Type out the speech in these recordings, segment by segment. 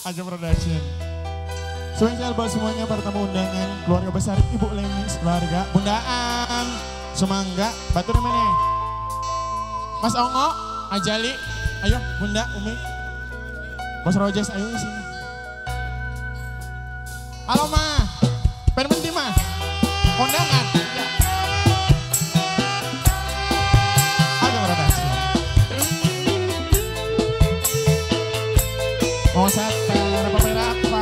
Aja Production. Spesial buat semuanya para tamu undangan, keluarga besar Ibu Lemis, keluarga Bundaan, Semangga, Batur mana? Mas Ongo, Ajali, ayo Bunda, Umi, Bos Rojes, ayo sini. Halo Ma, pengen menti Ma, kondangan. Aja Production. Mau setter, apa?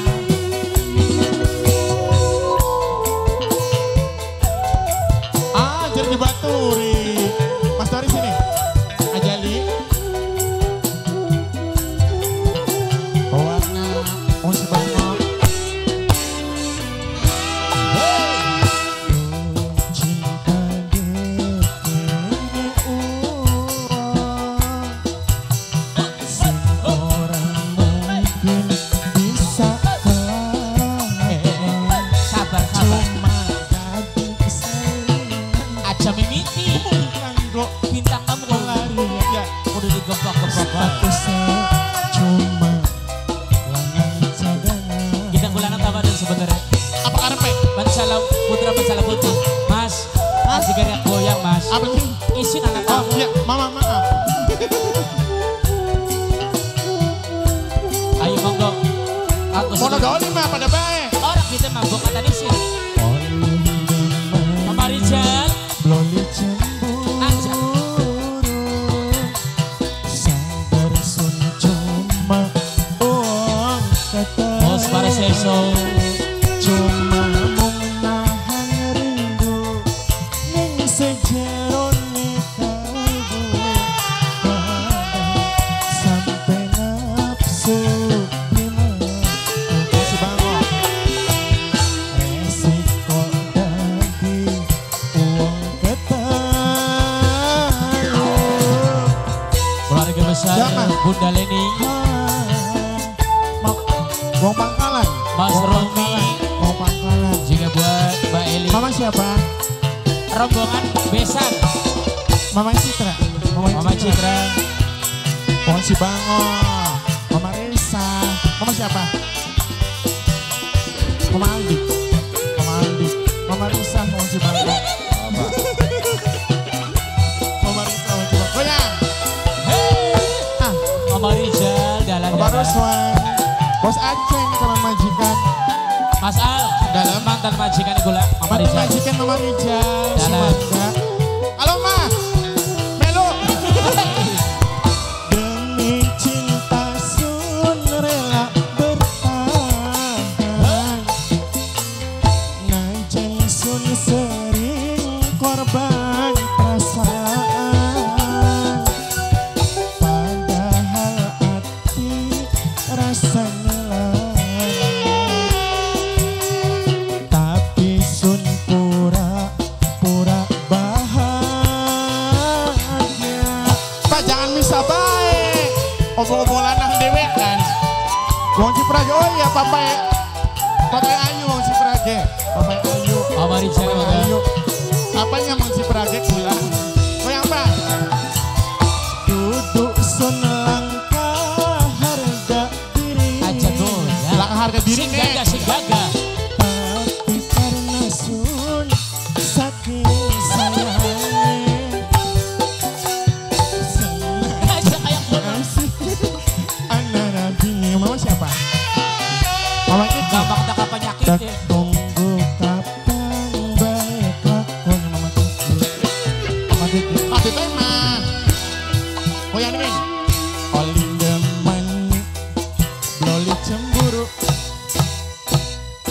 Jadi Baturi, Mas Tori sini, Ajali, warna Onsi Bangok, cinta orang mungkin bisa sabar. Aja mimiti, bintang kamu lari ya, udah digebak-gebak. Cuma lanang cadangan. Kita gulana tawa dan sebenarnya. Apa karepe? Pancala putra pancala putri, Mas. Masih gerak goyang Mas. Apa sih? Isin anak Oh kamu. iya, Mama maaf. Ayo monggo. Aku Mono doli mah pada baik. orang kita mabuk kata isin. Mama Rijal. Loli cemburu, sabar sun cuma uang kata. Bos para seso. Cuma menahan rindu ning sejerone kalbu, sampai nafsu lima. Masih bangun. Resiko dadi uang ketayu. Keluarga besar Siapa? Bunda Leni, Wong Pangkalan. Mas Wong Romi. Pangkalan. Wong Pangkalan. juga buat Mbak Eli. Mama siapa? Rombongan besan, Mama Citra. Mama Citra, Pohon Sibango. Mama Risa. Mama siapa? Mama Aldi. Mama Aldi. Mama Risa. Pohon Sibango. Mama Risa. Pohon Sibango. Goyang. Ah, Mama Rizal, Mama dalan-dalan. Roswan. Bos Aceng sama majikan. Mas Al, Dalam. mantan majikan gula. Mama Mantu Rizal. majikan Mama Rijal. Dalam. Semangga. Halo Ma. Melu. Demi cinta sun rela bertahan. Najan sun sering korban perasaan. Padahal hati rasanya tapi sun pura-pura bahagia. Pak jangan misa baik. Obong-obongan nang dewe kan. Wong Ciprage, oh iya Papai Ayu Wong Ciprage. Papai Ayu. Mama Rizal, Papai Ayu. Apanya Wong Ciprage gula. Oh yang apa? Duduk sun langkah harga diri. aja goyang. Langkah harga diri Si nih. gagah, si gagah. Tapi karena sun saking sayangnya Aja kayak goyang. senasib anak nabinya. Mama siapa? Mama itu Gampang tak penyakit tak ya. tunggu kapan baik lakonnya Mama Titi. Mama Titi. Ah Titi mah. Oh yang ini. Oli demen, loli cemburu.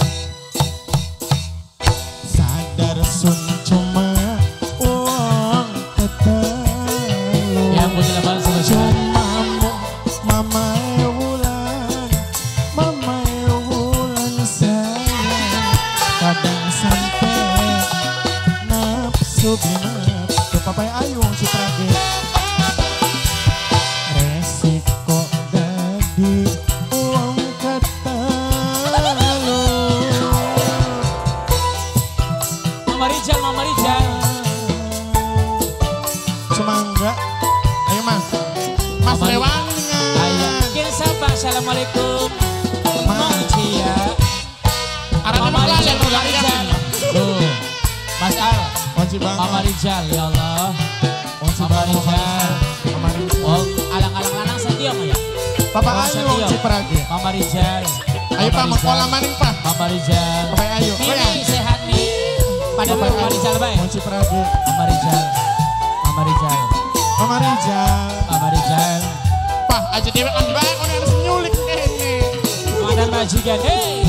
Assalamualaikum. Mancia. Arahnya Mama malah Rijal, Mama Rijal. Tuh, Mas Al. Kunci Mama banget. Rijal, ya Allah. Kunci Mama banget. Rijal. Mama Rijal. Oh, alang-alang lanang setia nggak ya? Papa Oh, Ayu setia. kunci peragi. Mama Rijal. Ayo Pak, mau kolam maning Pak. Mama Rijal. Papa Ayu. Oh ya. Mimi sehat nih. Pada Papa Mama Ayu. Rijal baik. Kunci peragi. Mama Rijal. Mama Rijal. Mama Rijal. Mama Rijal. Pak, aja dewe ambak ono harus nyulik ini. Mantan majikan. Hey.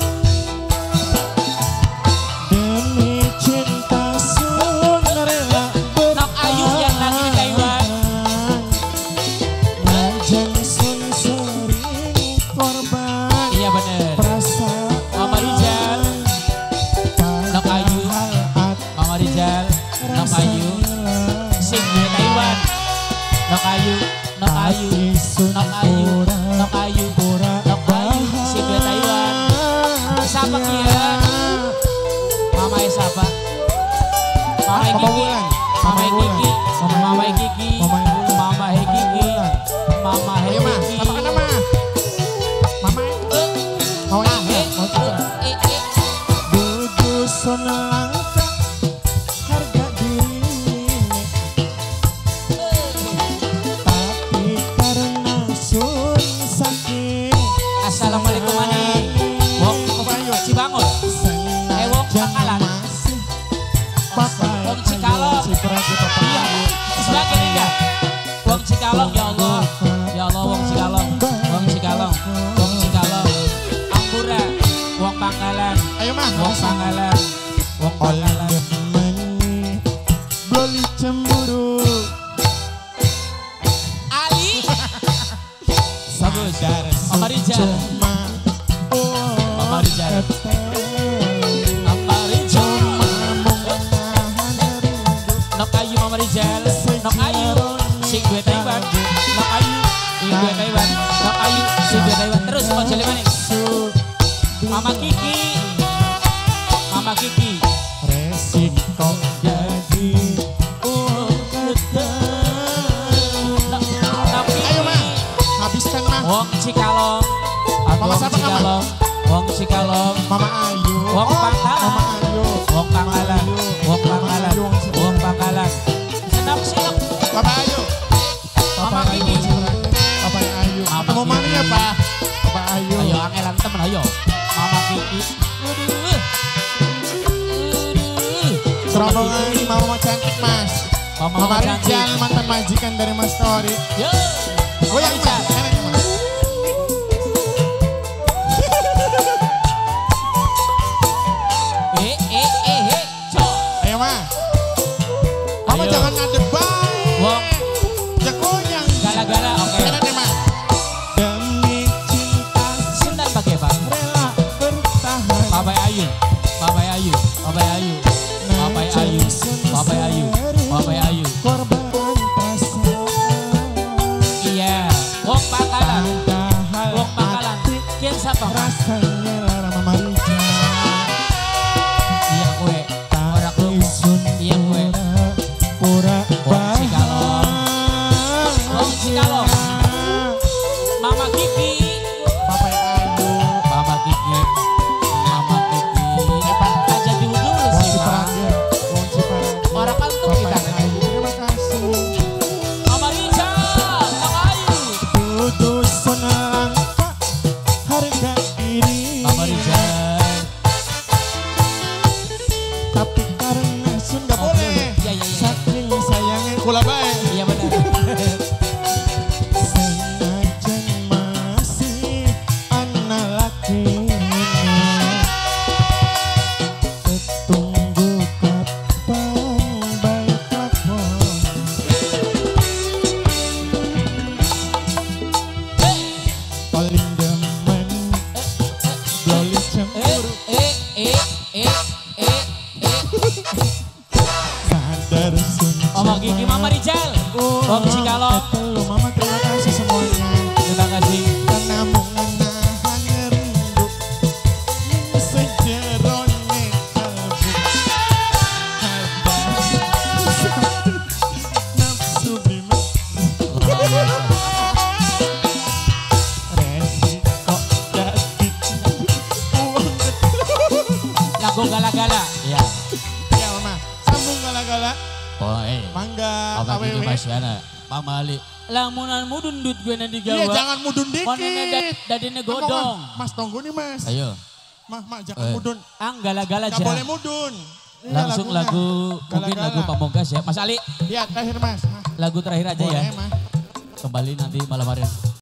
Demi cinta sun rela Nok Ayu yang lagi di Taiwan. Lajeng sun sering korban Iya bener. perasaan. Mama Rijal. Nok Ayu. Mama Rijal. Nok Ayu. Sing di Taiwan. Nok Ayu. Nok Ayu. Nok Ayu. Nok Ayu. Nok Ayu. Sing di Taiwan. Siapa kia? Mama siapa? Mama Kiki. Mama Kiki. Mama Kiki. Mama Kiki. Mama Ayo mah, Kiki. apa kan mah? Mama mau Ah, yang mau citra. Dudu sun langka harga diri. Tapi karena sun sakit. Assalamualaikum Ani. Wong Cibangun. Wong Pangkalan. Wong Cikalong. Iya. Sebagai indah. Wong Cikalong ya Allah. Ya Allah Wong Cikalong. Wong Cikalong. Wong Cikalong. Ampura. Wong Pangkalan. Ayo mah, Wong Pangkalan. Wong Pangkalan. Oleh beli cemburu. Ali. Bagus. Sadar Mama Rijal. cuma Mama Rijal. Mama Rijal. Nok Ayu Mama Rijal. Nok Ayu. Sing gue Taiwan. Nok Ayu. Sing gue Taiwan. Nok Ayu. Sing gue Taiwan. Terus mau jalan mana? Mama Kiki. Mama Kiki. Resiko jadi Nok Kiki. Ayo mah, habiskan mah. Wong Cikalong. Mama Wong siapa, Mama? Cikalong. Wong Cikalong. Mama Ayu. Wong Pangkalan. Mama Ayu. Wong Pangkalan. Wong Pangkalan. Wong Pangkalan. Senap silap. Papa Ayu. Mama Kiki. Papa Ayu. Mama Mau mana Kiki. ya Pak? Papa Ayu. Ayo angelan temen ayo. Mama Kiki. Aduh. Serombongan ini mama cantik Mas. Mama Rijal cantik. mantan majikan dari Mas Tori. Yo. Oh ya Rijal. Mas, enak ya Mas. Cok. Ayo mah. Mama Ayo. jangan ngadep baik. Wong. Jagoyang. Gara-gara oke. Enak ya Mas. Demi cinta Sintan pakai apa? rela bertahan. Bapak Ayu. Bapak Ayu. Bapak Ayu. Bapak Ayu. Bapak Ayu. Bapak Ayu. Korban perasaan. Iya. Wong Pangkalan. Padahal Wong Pangkalan. Kian siapa? Mas? rasanya lara Mama Rijal. Iya kue. Ora Tapi krungu. sun Iya kue. pura Wong Cikalong. Wong Cikalong. Mama Kiki. Papa Ayu. Mama Kiki. Mama Kiki. Aja dulu dulu Wong sih, Pak. Ciparage. Wong Ciparage. Orang kantuk Papa kita. Ayu. Terima kasih. Mama Rijal. Nok Ayu. Dudu sun langka harga diri. Sambung gala-gala. Iya. Iya mama. Sambung gala-gala. Oh Mangga Apa awewe. ini masyana. Pamali. Lamunan mudun dut gue nanti gawa. Iya jangan mudun dikit. Konene dadine godong. Mas tunggu nih mas. Ayo. Mah jangan mudun. Gala-gala Gak aja. boleh mudun. Ini Langsung lagunya. lagu, mungkin Gala-gala. lagu Pamungkas ya. Mas Ali, Iya terakhir mas. lagu terakhir aja ya. Boleh mas. Kembali nanti malam hari.